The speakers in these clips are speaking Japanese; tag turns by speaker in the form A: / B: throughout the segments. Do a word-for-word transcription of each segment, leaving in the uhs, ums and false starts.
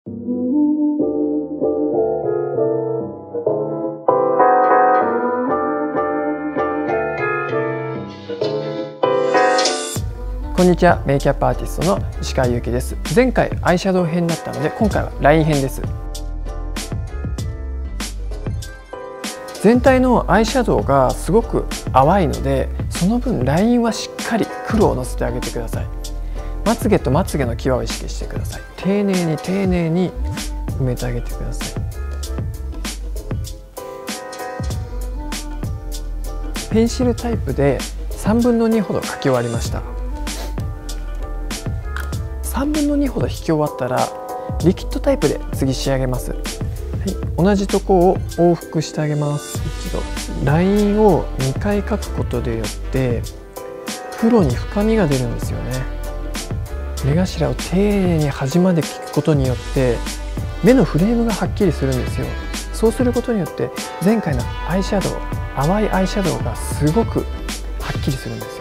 A: こんにちは、メイキャップアーティストの石川祐希です。前回アイシャドウ編だったので、今回はライン編です。全体のアイシャドウがすごく淡いので、その分ラインはしっかり黒をのせてあげてください。まつげとまつげの際を意識してください。丁寧に丁寧に埋めてあげてください。ペンシルタイプでさんぶんのにほど描き終わりました。さんぶんのにほど引き終わったらリキッドタイプで次仕上げます。はい、同じとこを往復してあげます。一度ラインをにかい描くことでよって黒に深みが出るんですよね。目頭を丁寧に端まで引くことによって目のフレームがはっきりするんですよ。そうすることによって前回のアイシャドウ、淡いアイシャドウがすごくはっきりするんですよ。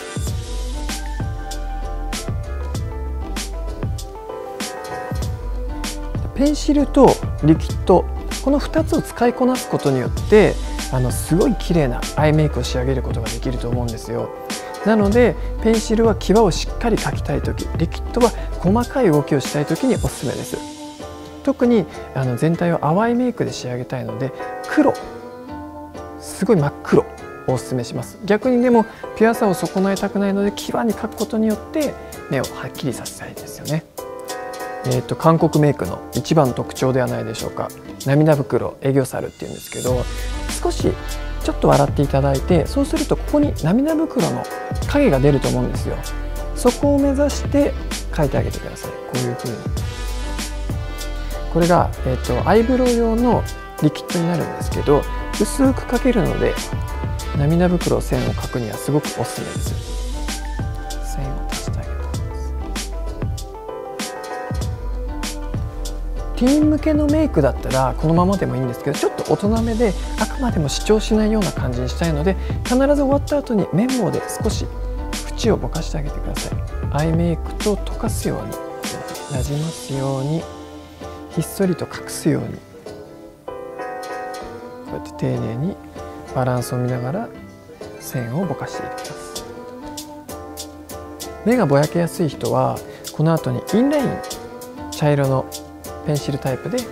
A: ペンシルとリキッド、このふたつを使いこなすことによってあのすごい綺麗なアイメイクを仕上げることができると思うんですよ。なのでペンシルは際をしっかり描きたいとき、リキッドは細かい動きをしたいときにおすすめです。特にあの全体を淡いメイクで仕上げたいので黒、すごい真っ黒をおすすめします。逆にでもピュアさを損なえたくないので際に描くことによって目をはっきりさせたいですよね。えーと韓国メイクの一番の特徴ではないでしょうか。涙袋、エギョサルっていうんですけど、少しちょっと笑っていただいて、そうするとここに涙袋の影が出ると思うんですよ。そこを目指して描いてあげてください。こういう風に。これが、えーとアイブロウ用のリキッドになるんですけど、薄く描けるので涙袋線を描くにはすごくおすすめです。線を足してあげます。ティーン向けのメイクだったらこのままでもいいんですけど、ちょっと大人めであくまでも主張しないような感じにしたいので、必ず終わった後に綿棒で少し縁をぼかしてあげてください。アイメイクと溶かすように、なじますように、ひっそりと隠すように、こうやって丁寧にバランスを見ながら線をぼかしていきます。目がぼやけやすい人はこの後にインライン、茶色のペンシルタイプで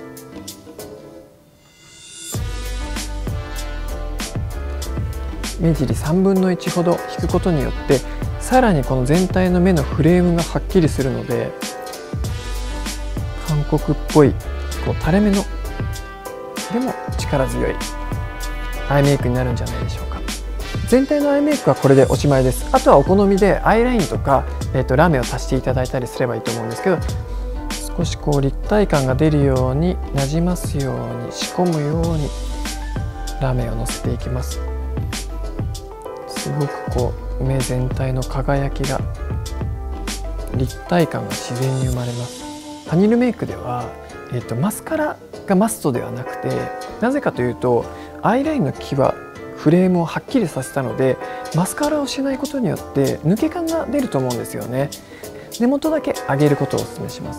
A: 目尻さんぶんのいちほど引くことによってさらにこの全体の目のフレームがはっきりするので、韓国っぽいこう垂れ目のでも力強いアイメイクになるんじゃないでしょうか。全体のアイメイクはこれでおしまいです。あとはお好みでアイラインとか、えーとラメを足していただいたりすればいいと思うんですけど、少しこう立体感が出るようになじますように仕込むようにラメをのせていきます。すごくこう目全体の輝きが、立体感が自然に生まれます。パニルメイクでは、えーとマスカラがマストではなくて、なぜかというとアイラインの際、フレームをはっきりさせたのでマスカラをしないことによって抜け感が出ると思うんですよね。根元だけ上げることをお勧めします。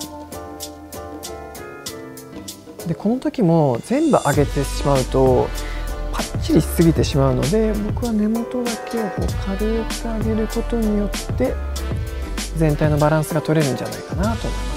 A: でこの時も全部上げてしまうとパッチリしすぎてしまうので、僕は根元だけをこう軽く上げることによって全体のバランスが取れるんじゃないかなと思います。